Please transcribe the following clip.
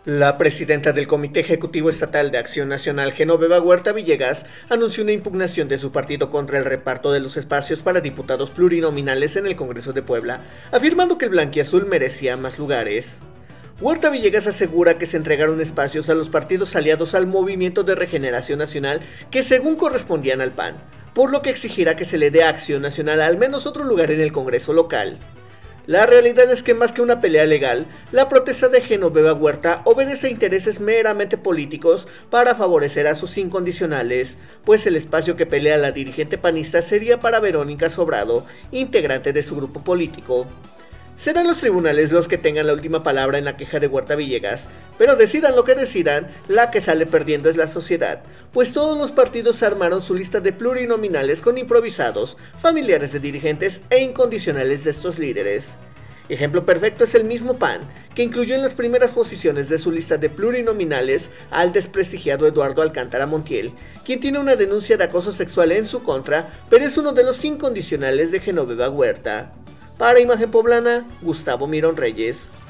La presidenta del Comité Ejecutivo Estatal de Acción Nacional, Genoveva Huerta Villegas, anunció una impugnación de su partido contra el reparto de los espacios para diputados plurinominales en el Congreso de Puebla, afirmando que el blanquiazul merecía más lugares. Huerta Villegas asegura que se entregaron espacios a los partidos aliados al Movimiento de Regeneración Nacional que según correspondían al PAN, por lo que exigirá que se le dé a Acción Nacional al menos otro lugar en el Congreso local. La realidad es que más que una pelea legal, la protesta de Genoveva Huerta obedece a intereses meramente políticos para favorecer a sus incondicionales, pues el espacio que pelea la dirigente panista sería para Verónica Sobrado, integrante de su grupo político. Serán los tribunales los que tengan la última palabra en la queja de Huerta Villegas, pero decidan lo que decidan, la que sale perdiendo es la sociedad, pues todos los partidos armaron su lista de plurinominales con improvisados, familiares de dirigentes e incondicionales de estos líderes. Ejemplo perfecto es el mismo PAN, que incluyó en las primeras posiciones de su lista de plurinominales al desprestigiado Eduardo Alcántara Montiel, quien tiene una denuncia de acoso sexual en su contra, pero es uno de los incondicionales de Genoveva Huerta. Para Imagen Poblana, Gustavo Mirón Reyes.